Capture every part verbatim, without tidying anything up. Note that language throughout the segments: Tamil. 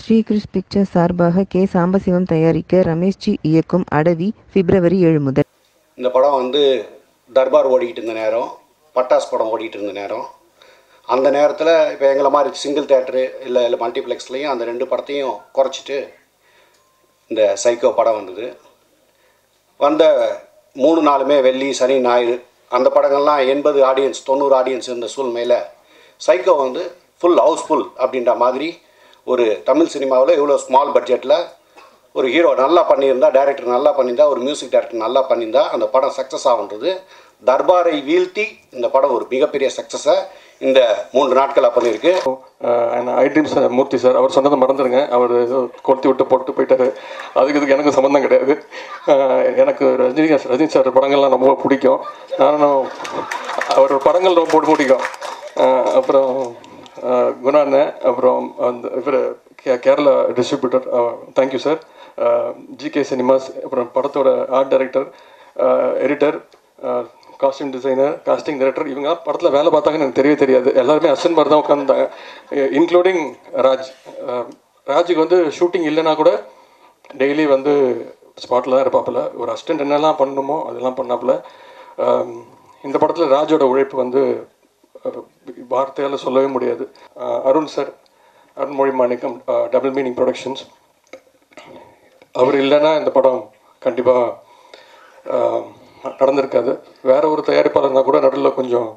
ஸ்ரீகிருஷ் பிக்சர்ஸ் சார்பாக கே சாம்பசிவம் தயாரிக்க ரமேஷ்ஜி இயக்கும் அடவி பிப்ரவரி ஏழு முதல். இந்த படம் வந்து தர்பார் ஓடிக்கிட்டு இருந்த நேரம், பட்டாஸ் படம் ஓடிக்கிட்டு இருந்த நேரம். அந்த நேரத்தில் இப்போ எங்களை மாதிரி சிங்கிள் தேட்டரு இல்லை இல்லை மல்டிப்ளெக்ஸ்லேயும் அந்த ரெண்டு படத்தையும் குறைச்சிட்டு இந்த சைக்கோ படம் வந்தது. வந்த மூணு நாளுமே வெள்ளி சனி ஞாயிறு அந்த படங்கள்லாம் எண்பது ஆடியன்ஸ் தொண்ணூறு ஆடியன்ஸ் இருந்த சூழ்நிலையில் சைக்கோ வந்து ஃபுல் ஹவுஸ்ஃபுல் அப்படின்ற மாதிரி ஒரு தமிழ் சினிமாவில் இவ்வளோ ஸ்மால் பட்ஜெட்டில் ஒரு ஹீரோ நல்லா பண்ணியிருந்தா, டைரக்டர் நல்லா பண்ணியிருந்தா, ஒரு மியூசிக் டைரக்டர் நல்லா பண்ணியிருந்தா அந்த படம் சக்ஸஸ் ஆகுன்றது. தர்பாரை வீழ்த்தி இந்த படம் ஒரு மிகப்பெரிய சக்ஸஸை இந்த மூன்று நாட்களாக பண்ணியிருக்கு. ஐ ட்ரீம்ஸ் மூர்த்தி சார், அவர் சொன்னதை மறந்துடுங்க. அவர் கொளுத்தி விட்டு போட்டு போயிட்டார். அதுக்கு இதுக்கு எனக்கு சம்மந்தம் கிடையாது. எனக்கு ரஜினி ரஜினி சார் படங்கள்லாம் ரொம்ப பிடிக்கும். நானும் அவர் படங்கள் ரொம்ப பிடிக்கும். அப்புறம் குணாண்ணன், அப்புறம் அந்த இவர் K Kerala distributor, thank you sir. GK cinemas, அப்புறம் படத்தோட art director, editor, costume designer, casting director, இவங்க படத்தில் வேலை பார்த்தாங்கன்னு எனக்கு தெரியவே தெரியாது. எல்லாருமே அசன் மாதிரி தான் உட்காந்துட்டாங்க, இன்க்ளூடிங் ராஜ். ராஜுக்கு வந்து ஷூட்டிங் இல்லைன்னா கூட டெய்லி வந்து ஸ்பாட்டில் தான் இருப்பாப்புல. ஒரு அசிஸ்டன்ட் என்னெல்லாம் பண்ணணுமோ அதெல்லாம் பண்ணாப்புல. இந்த படத்தில் ராஜோட உழைப்பு வந்து வார்த்தையால் சொல்லவே முடியாது. Arun sir, Arunmozhi Manickam, double meaning productions, அவர் இல்லைன்னா இந்த படம் கண்டிப்பாக நடந்திருக்காது. வேற ஒரு தயாரிப்பாளர்னா கூட நடுவில் கொஞ்சம்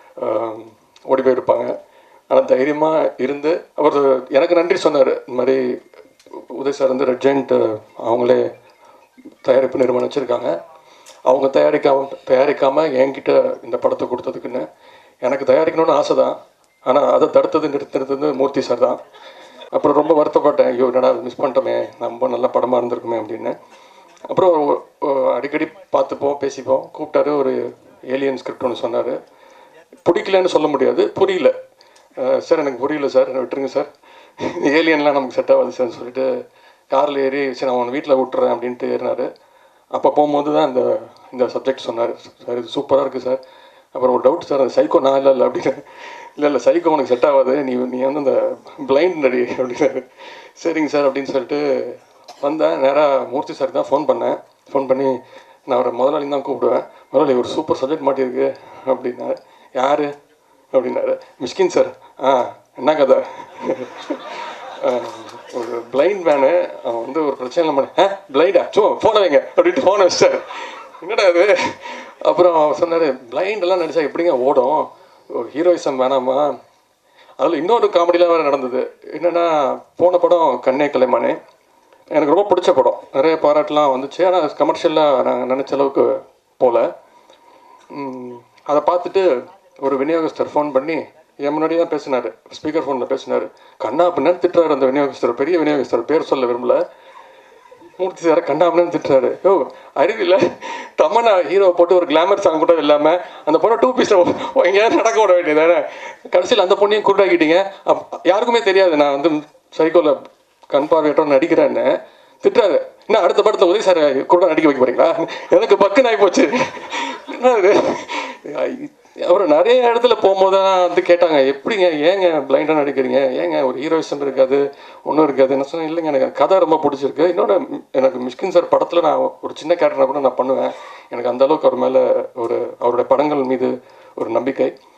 ஓடி போயிருப்பாங்க. ஆனால் தைரியமாக இருந்து அவர் எனக்கு நன்றி சொன்னார். இந்த மாதிரி உதய் சார் வந்து ரெட் ஜெயண்ட் அவங்களே தயாரிப்பு நிறுவனம் வச்சுருக்காங்க, அவங்க தயாரிக்காம தயாரிக்காமல் என்கிட்ட இந்த படத்தை கொடுத்ததுக்குன்னு. எனக்கு தயாரிக்கணும்னு ஆசை தான், ஆனால் அதை தடுத்தது நிறுத்தினது மூர்த்தி சார் தான். அப்புறம் ரொம்ப வருத்தப்பட்டேன், ஐயோ என்னடா மிஸ் பண்ணிட்டோமே, ரொம்ப நல்ல படமாக இருந்திருக்குமே அப்படின்னு. அப்புறம் அடிக்கடி பார்த்துப்போம், பேசிப்போம். கூப்பிட்டாரு, ஒரு ஏலியன் ஸ்கிரிப்ட் ஒன்று சொன்னார். பிடிக்கலன்னு சொல்ல முடியாது, புரியல சார், எனக்கு புரியல சார், விட்டுருங்க சார், ஏலியன்லாம் நமக்கு செட் ஆகாது சார்னு சொல்லிட்டு காரில் ஏறி சரி நான் உன் வீட்டில் விட்டுறேன் அப்படின்ட்டு ஏறினார். அப்போ போகும்போது தான் இந்த இந்த சப்ஜெக்ட் சொன்னார். சார் இது சூப்பராக இருக்குது சார். அப்புறம் ஒரு டவுட் சார், அந்த சைக்கோ நான் இல்லை இல்லை அப்படின்னு. இல்லை இல்லை சைக்கோ உனக்கு செட் ஆகாது, நீ நீ வந்து அந்த பிளைண்ட் நடி அப்படின்னாரு. சரிங்க சார் அப்படின்னு சொல்லிட்டு வந்தேன். நேராக மூர்த்தி சார் தான் ஃபோன் பண்ணேன். ஃபோன் பண்ணி நான் அவரை முதலாளி தான் கூப்பிடுவேன். முதலாளி ஒரு சூப்பர் சப்ஜெக்ட் மாட்டியிருக்கு அப்படின்னாரு. யார் அப்படின்னாரு. மிஷ்கின் சார். ஆ என்ன கதை? ஒரு பிளைண்ட் மேனு, அவன் வந்து ஒரு பிரச்சனை இல்லை பண்ண. ஆ பிளைண்டா, சும்மா ஃபோனை வைங்க அப்படின்ட்டு ஃபோனை வச்சார். என்னடா அது? அப்புறம் அவர் சொன்னார், பிளைண்டெல்லாம் நடித்தா எப்படிங்க ஓடும், ஹீரோயிசம் வேணாமா? அதில் இன்னொரு காமெடிலாம் வேறு நடந்தது. என்னென்னா, போன படம் கண்ணே கலைமானே எனக்கு ரொம்ப பிடிச்ச படம், நிறைய பாராட்டெலாம் வந்துச்சு. ஆனால் கமர்ஷியலாக நான் நினச்ச அளவுக்கு போகல. அதை பார்த்துட்டு ஒரு விநியோகஸ்தர் ஃபோன் பண்ணி என் முன்னாடி தான் பேசினார், ஸ்பீக்கர் ஃபோனில் பேசினார். கண்ணா அப்படின்னு திட்டுறாரு அந்த விநியோகஸ்தர், பெரிய விநியோகஸ்தர், பேர் சொல்ல விரும்பல. மூர்த்தி சார் கண்ணா அப்படின்னு திட்டுறாரு. ஓ அறிவில்லை, தமன்னா ஹீரோ போட்டு ஒரு கிளாமர் சாங் கூட இல்லாமல் அந்த பொண்ணை டூ பீஸில் எங்கேயாவது நடக்க விட வேண்டியதானே. கடைசியில் அந்த பொண்ணையும் குருடாக்கிட்டீங்க. யாருக்குமே தெரியாது நான் வந்து சைக்கோவில் கண் பார்வையற்றோன்னு நடிக்கிறேன்னு திட்டுறாரு. இன்னும் அடுத்த படத்தில் உதவி சார் கூட நடிக்க வைக்க போகிறீங்களா? எனக்கு பக்குன்னு ஆகி போச்சு. என்ன இது? அப்புறம் நிறைய இடத்துல போகும்போது தான் வந்து கேட்டாங்க, எப்படிங்க ஏங்க பிளைண்டாக நடிக்கிறீங்க, ஏங்க ஒரு ஹீரோயிசம் இருக்காது, ஒன்றும் இருக்காது. என்ன சொன்னேன், இல்லைங்க எனக்கு கதை ரொம்ப பிடிச்சிருக்கு. இன்னொன்று எனக்கு மிஷ்கின் சார் படத்தில் நான் ஒரு சின்ன கேரக்டராக கூட நான் பண்ணுவேன். எனக்கு அந்தளவுக்கு அவர் மேலே ஒரு அவருடைய படங்கள் மீது ஒரு நம்பிக்கை.